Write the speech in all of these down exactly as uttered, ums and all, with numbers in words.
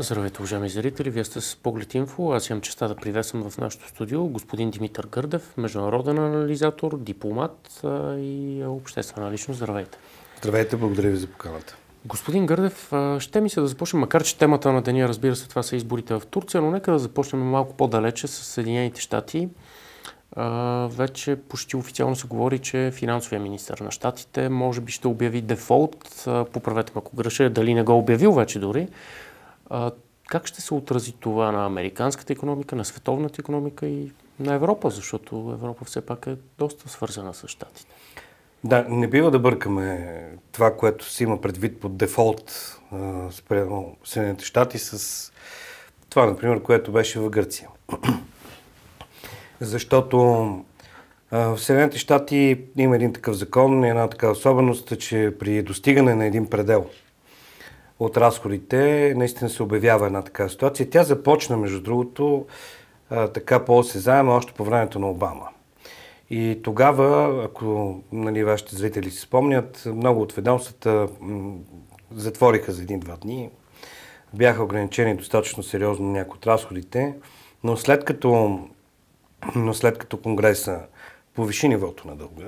Здравейте, уважаеми зрители! Вие сте с Поглед Инфо. Аз имам честта да приветствам в нашото студио господин Димитър Гърдев, международен анализатор, дипломат и обществена личност. Здравейте! Здравейте, благодаря ви за поканата. Господин Гърдев, ще ми се да започнем, макар че темата на деня, разбира се, това са изборите в Турция, но нека да започнем малко по-далече с Съединените щати. Вече почти официално се говори, че финансовия министър на щатите може би ще обяви дефолт. Поправете ме, ако греша, дали не го обявил вече дори. Как ще се отрази това на американската икономика, на световната икономика и на Европа, защото Европа все пак е доста свързана с щатите? Да, не бива да бъркаме това, което си има предвид под дефолт спрямо Съединените щати с това, например, което беше в Гърция. Защото в Съединените щати има един такъв закон и една такава особеност, че при достигане на един предел от разходите наистина се обявява една такава ситуация. Тя започна, между другото, така по-осезаема още по времето на Обама. И тогава, ако нали, вашите зрители си спомнят, много от ведомствата м- затвориха за един-два дни. Бяха ограничени достатъчно сериозно някои от разходите, но след като, но след като Конгреса повиши нивото на дълга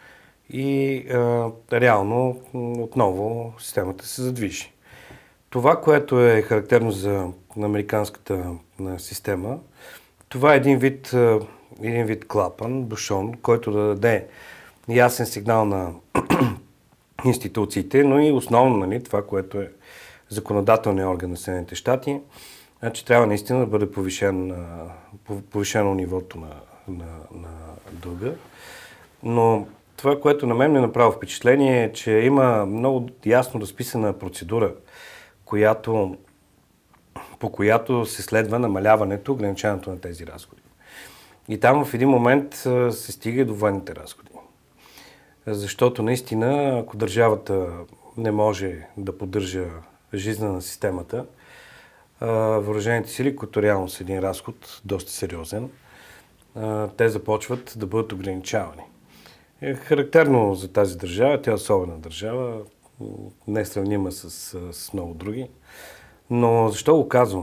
и а, реално отново системата се задвижи. Това, което е характерно за американската система, това е един вид, един вид клапан, бушон, който да даде ясен сигнал на институциите, но и основно нали, това, което е законодателният орган на Съединените щати, значи трябва наистина да бъде повишен, повишено нивото на, на, на дълга. Но това, което на мен ми направи впечатление е, че има много ясно разписана процедура, която, по която се следва намаляването, ограничаването на тези разходи. И там в един момент се стига до военните разходи. Защото наистина, ако държавата не може да поддържа жизнена на системата, въоръжените сили, които реално са един разход, доста сериозен, те започват да бъдат ограничавани. Е характерно за тази държава, тя е особена държава, не сравнима с, с много други. Но защо го казвам?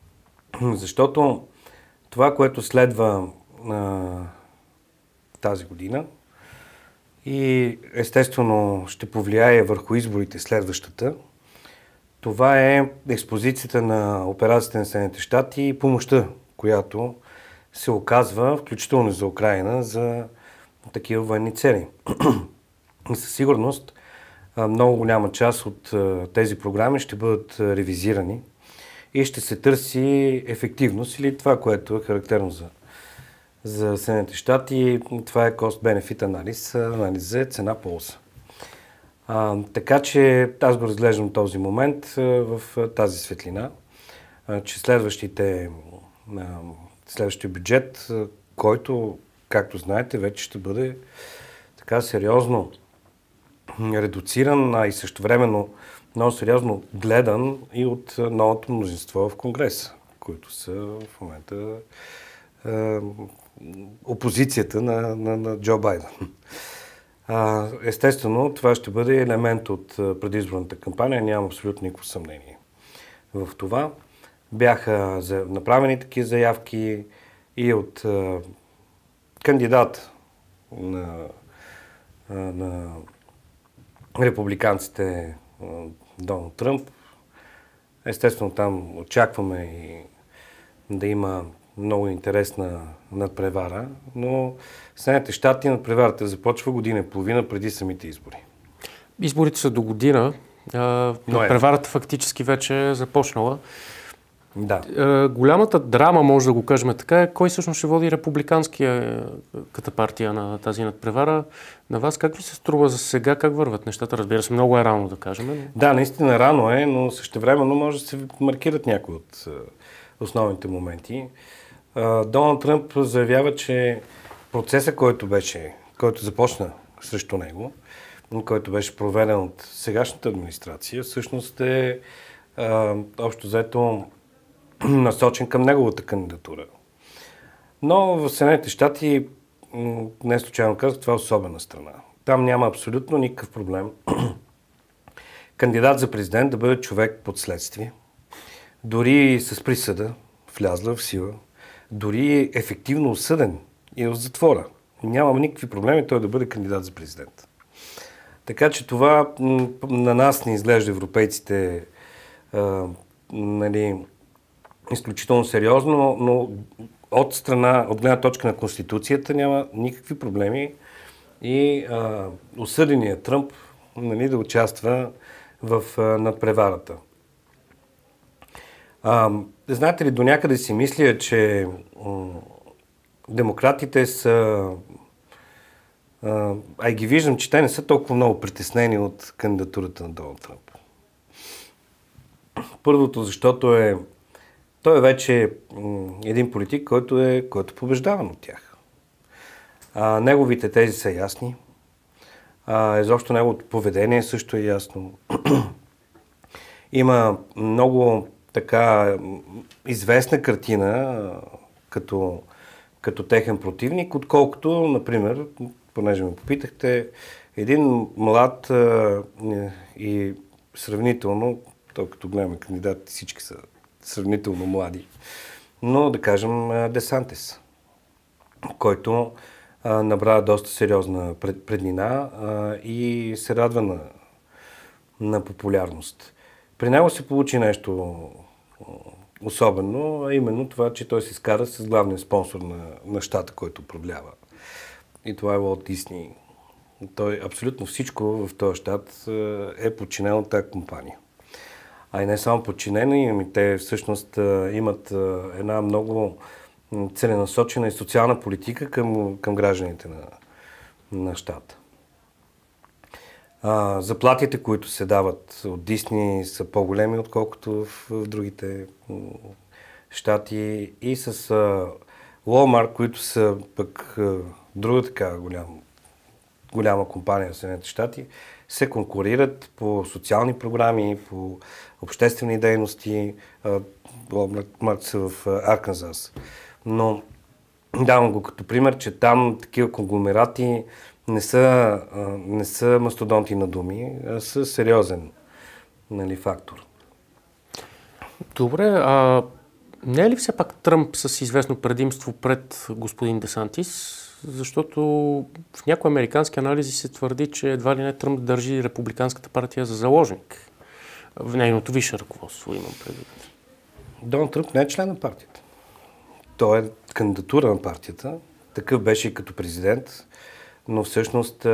Защото това, което следва а, тази година и естествено ще повлияе върху изборите следващата, това е експозицията на операцията на Съединените щати и помощта, която се оказва, включително за Украйна, за такива военни цели. И със сигурност много голяма част от тези програми ще бъдат ревизирани и ще се търси ефективност или това, което е характерно за, за Съединените щати. Това е cost-benefit анализ, анализ за цена-полза. А, така че аз го разглеждам този момент в тази светлина, а, че следващите, а, следващия бюджет, който, както знаете, вече ще бъде така сериозно редуциран, а и същевременно много сериозно гледан и от новото мнозинство в Конгреса, които са в момента е, опозицията на, на, на Джо Байден. А, естествено, това ще бъде елемент от предизборната кампания, нямам абсолютно никакво съмнение в това. Бяха за, направени такива заявки и от е, кандидат на, на републиканците Доналд Тръмп. Естествено, там очакваме и да има много интересна надпревара, но Съединените щати надпреварата започва година и половина преди самите избори. Изборите са до година. Надпреварата фактически вече е започнала. Да. Голямата драма, може да го кажем така, е кой всъщност ще води републиканската партия на тази надпревара. На вас как ви се струва за сега, как върват нещата? Разбира се, много е рано да кажем. Но... Да, наистина рано е, но същевременно може да се маркират някои от основните моменти. Доналд Тръмп заявява, че процесът, който беше, който започна срещу него, който беше проведен от сегашната администрация, всъщност е а, общо взето насочен към неговата кандидатура. Но в Съединените щати, не случайно казах, това е особена страна. Там няма абсолютно никакъв проблем кандидат за президент да бъде човек под следствие, дори с присъда, влязла в сила, дори ефективно осъден и е в затвора. Няма никакви проблеми той да бъде кандидат за президент. Така че това на нас не изглежда европейците а, нали, изключително сериозно, но от страна, от гледна точка на Конституцията няма никакви проблеми и а, осъденият Тръмп нали, да участва в а, надпреварата. А, знаете ли, до някъде си мисля, че м- демократите са... А, а и ги виждам, че те не са толкова много притеснени от кандидатурата на Доналд Тръмп. Първото, защото е той е вече м- един политик, който е, който е побеждаван от тях. А, неговите тези са ясни. А, изобщо неговото поведение също е ясно. Има много така известна картина като, като техен противник, отколкото, например, понеже ме попитахте, един млад а, и сравнително, то като гледаме кандидати, всички са сравнително млади, но да кажем Десантис, който а, набра доста сериозна пред, преднина а, и се радва на, на популярност. При него се получи нещо особено, а именно това, че той се скара с главния спонсор на, на щата, който управлява. И това е Уолт Дисни. Той абсолютно всичко в този щат е подчинено от тази компания. А и не само подчинени, ами те всъщност имат една много целенасочена и социална политика към, към гражданите на, на щата. А, заплатите, които се дават от Дисни, са по-големи, отколкото в, в другите щати. И с а, Walmart, които са пък а, друга така голям, голяма компания в Съединените щати, се конкурират по социални програми, по обществени дейности. Walmart са в Арканзас. Но давам го като пример, че там такива конгломерати не са, не са мастодонти на думи, а са сериозен нали, фактор. Добре, а не е ли все пак Тръмп с известно предимство пред господин Десантис? Защото в някои американски анализи се твърди, че едва ли не Тръмп държи републиканската партия за заложник. В нейното висше ръководство имам предвид. Доналд Тръмп не е член на партията. Той е кандидатура на партията. Такъв беше и като президент. Но всъщност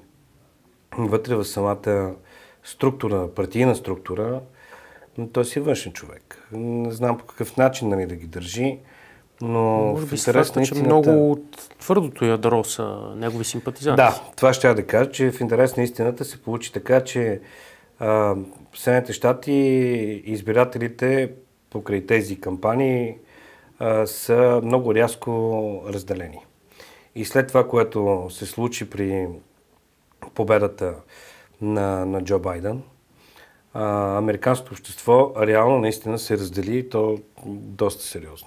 вътре в самата структура, партийна структура, той си е външен човек. Не знам по какъв начин нали, да ги държи, но може в би интерес на истината... много от твърдото ядро са негови симпатизанти. Да, това ще да кажа, че в интерес на истината се получи така, че а, в Съединените щати избирателите покрай тези кампании а, са много рязко разделени. И след това, което се случи при победата на, на Джо Байден, а, американското общество реално наистина се раздели и то доста сериозно.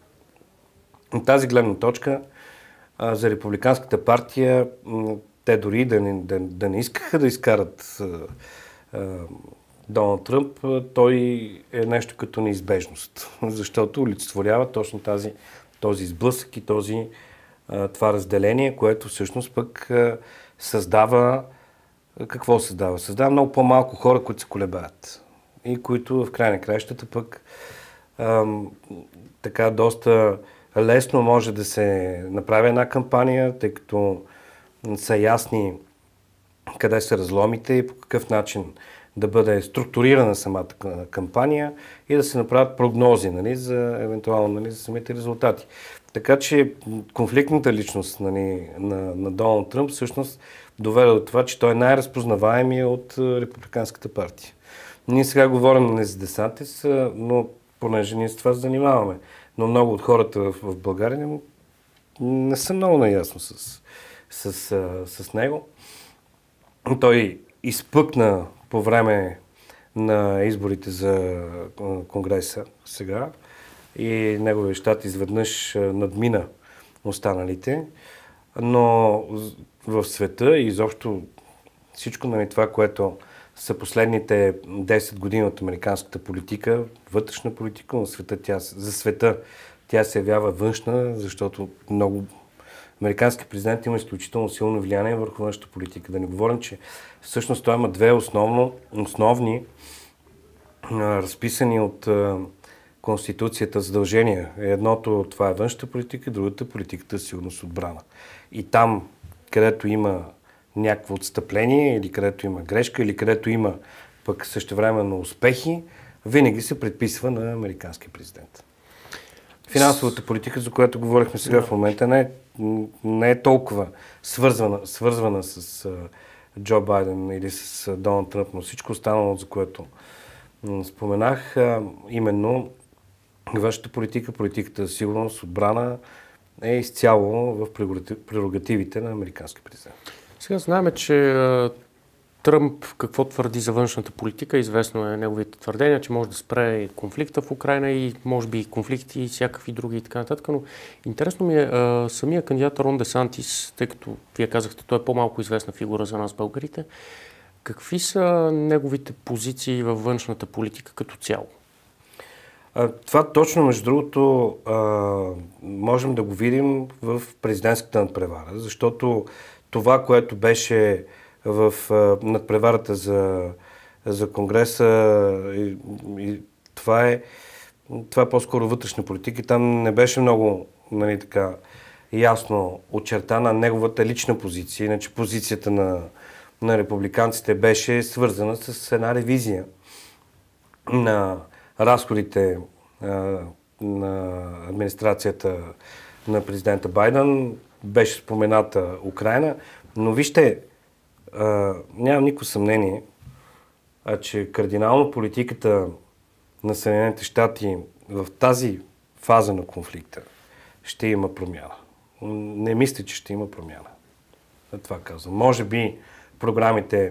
От тази гледна точка а, за републиканската партия те дори да не, да, да не искаха да изкарат а, а, Доналд Тръмп, той е нещо като неизбежност, защото олицетворява точно тази, този сблъсък и този това разделение, което всъщност пък създава... Какво създава? Създава много по-малко хора, които се колебаят. И които в край на краищата пък ам, така доста лесно може да се направи една кампания, тъй като са ясни къде са разломите и по какъв начин да бъде структурирана самата кампания и да се направят прогнози нали, за евентуално нали, за самите резултати. Така че конфликтната личност нали, на, на Доналд Тръмп всъщност доведе до това, че той е най-разпознаваемия от републиканската партия. Ние сега говорим не за Десантис, но понеже ние с това се занимаваме. Но много от хората в, в България не, не са много наясно с, с, с, с него. Той изпъкна по време на изборите за Конгреса сега и неговия щат изведнъж надмина останалите, но в света и изобщо всичко нали, това, което са последните десет години от американската политика, вътрешна политика, но света, тя, за света тя се явява външна, защото много американски президент има изключително силно влияние върху външната политика. Да не говорим, че всъщност той има две основно, основни а, разписани от а, Конституцията задължения. Едното това е външната политика, другата политиката е сигурност отбрана. И там, където има някакво отстъпление, или където има грешка, или където има пък същевременно успехи, винаги се предписва на американски президент. Финансовата политика, за която говорихме сега в момента, не е, не е толкова свързвана, свързвана с uh, Джо Байден или с uh, Доналд Тръмп, но всичко останало, за което м- споменах, uh, именно външната политика, политиката за сигурност, отбрана е изцяло в прерогативите на американски президент. Сега знаем, че Тръмп какво твърди за външната политика. Известно е неговите твърдения, че може да спре конфликта в Украйна и може би конфликти и всякакви други и така нататък. Но интересно ми е а, самия кандидат Рон Десантис, тъй като вие казахте, той е по-малко известна фигура за нас, българите. Какви са неговите позиции във външната политика като цяло? А, това точно, между другото, а, можем да го видим в президентската надпревара, защото това, което беше в а, надпреварата за, за Конгреса, и, и, това е, това е по-скоро вътрешна политика и там не беше много, нали, така, ясно очертана неговата лична позиция, иначе позицията на, на републиканците беше свързана с една ревизия на разходите а, на администрацията на президента Байден. Беше спомената Украйна, но вижте, а, нямам никакво съмнение, а че кардинално политиката на Съединените щати в тази фаза на конфликта ще има промяна. Не мисля, че ще има промяна. За това казвам. Може би програмите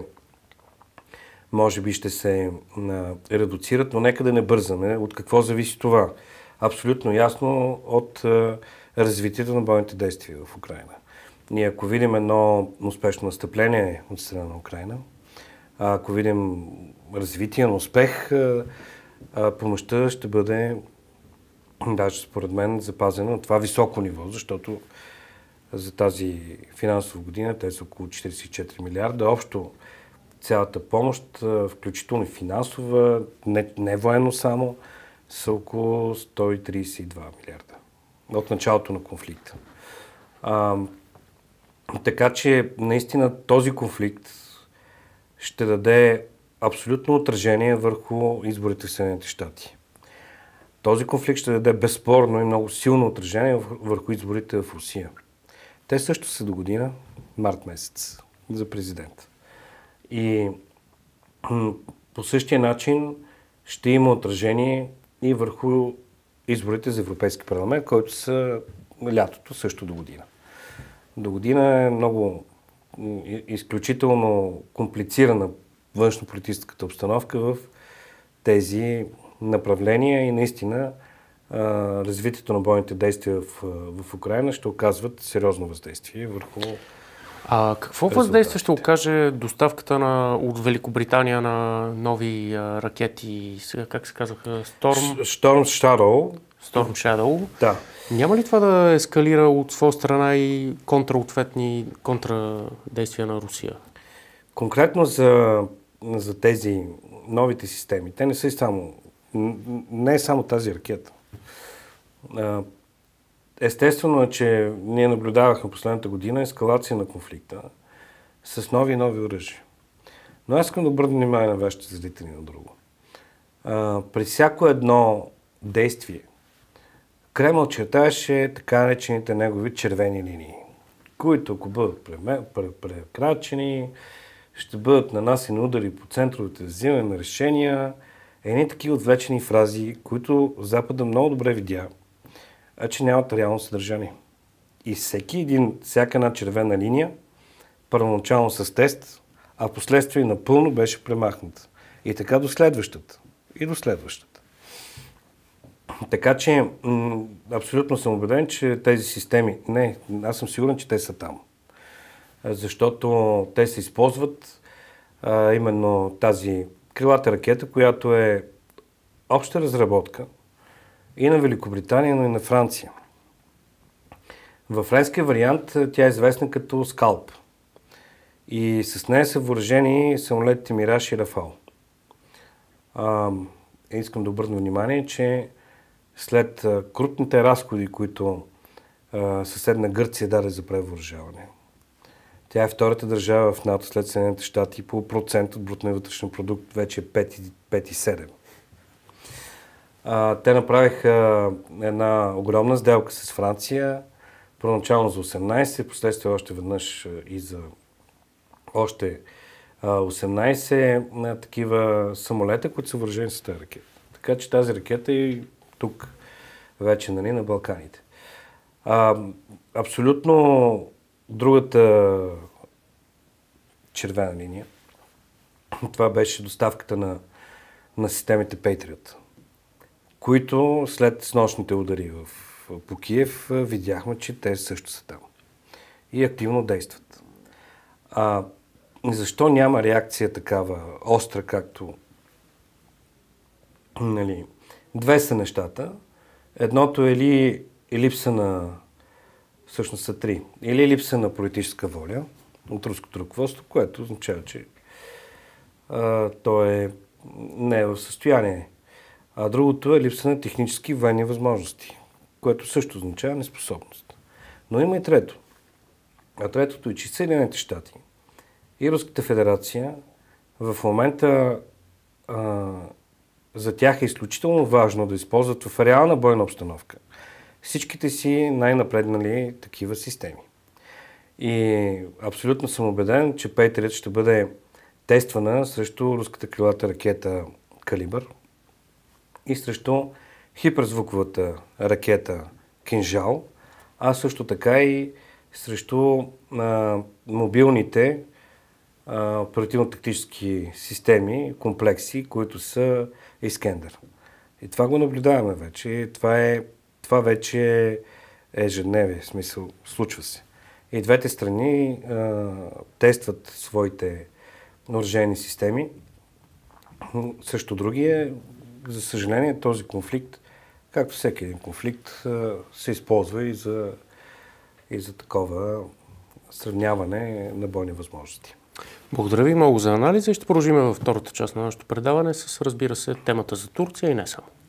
може би ще се а, редуцират, но нека да не бързаме. От какво зависи това? Абсолютно ясно от а, развитието на бойните действия в Украйна. Ние ако видим едно успешно настъпление от страна на Украйна, а ако видим развитие на успех, а, а, помощта ще бъде, даже според мен, запазена на това високо ниво, защото за тази финансова година те са около четиридесет и четири милиарда. Общо цялата помощ, включително финансова, не, не военно само, са около сто и тридесет и два милиарда от началото на конфликта. А, така че наистина този конфликт ще даде абсолютно отражение върху изборите в Съединените щати. Този конфликт ще даде безспорно и много силно отражение върху изборите в Русия. Те също са до година, март месец, за президент. И по същия начин ще има отражение и върху изборите за Европейски парламент, които са лятото също до година. До година е много изключително комплицирана външно-политическата обстановка в тези направления и наистина развитието на бойните действия в, в Украйна ще оказват сериозно въздействие върху. А какво въздействие ще окаже доставката на, от Великобритания на нови а, ракети, сега как се казаха? Storm... Storm Shadow. Storm Shadow. Да. Няма ли това да ескалира от своя страна и контраответни контрадействия на Русия? Конкретно за, за тези новите системи, те не са и само, не е само тази ракета. Естествено е, че ние наблюдавахме последната година ескалация на конфликта с нови и нови оръжия. Но аз искам да обърна внимание на вашите зрители на друго. А, при всяко едно действие Кремъл чертаеше така наречените негови червени линии, които ако бъдат прекрачени, ще бъдат нанасени удари по центровете за взимане на решения, едни такива отвлечени фрази, които Запада много добре видя, а че нямат реално съдържание. И всеки един, всяка една червена линия, първоначално с тест, а последствие напълно беше премахната. И така до следващата. И до следващата. Така че м- абсолютно съм убеден, че тези системи, не, аз съм сигурен, че те са там. Защото те се използват а, именно тази крилата ракета, която е обща разработка и на Великобритания, но и на Франция. Във френския вариант тя е известна като Скалп. И с нея са въоръжени самолетите Мираж и Рафал. А, искам да обърна внимание, че след крупните разходи, които а, съседна Гърция даде за превъоръжаване, тя е втората държава в НАТО след Съединените щати по процент от брутния вътрешен продукт, вече е пет цяло и седем. А, те направиха една огромна сделка с Франция, първоначално за осемнайсет, последствие още веднъж и за още осемнайсет на такива самолета, които са въоръжени с тази ракета. Така че тази ракета е и тук вече, нали, на Балканите. А, абсолютно другата червена линия, това беше доставката на, на системите Patriot, които след снощните удари в, по Киев видяхме, че те също са там и активно действат. А, защо няма реакция такава остра, както, нали, две са нещата. Едното е ли е липса на, всъщност са три, или липса на политическа воля от руското ръководство, което означава, че а, то е, не е в състояние. А другото е липса на технически военни възможности, което също означава неспособност. Но има и трето. А третото е, че Съединените щати и Руската федерация в момента а, за тях е изключително важно да използват в реална бойна обстановка всичките си най-напреднали такива системи. И абсолютно съм убеден, че Patriot ще бъде тествана срещу руската крилата ракета Калибър и срещу хиперзвуковата ракета Кинжал, а също така и срещу а, мобилните а, оперативно-тактически системи, комплекси, които са Искендер. И това го наблюдаваме вече. Това, е, това вече е ежедневие, в смисъл, случва се. И двете страни а, тестват своите въоръжени системи. Също другия, за съжаление, този конфликт, както всеки един конфликт, се използва и за, и за такова сравняване на бойни възможности. Благодаря ви много за анализа и ще продължим във втората част на нашето предаване с, разбира се, темата за Турция и не само.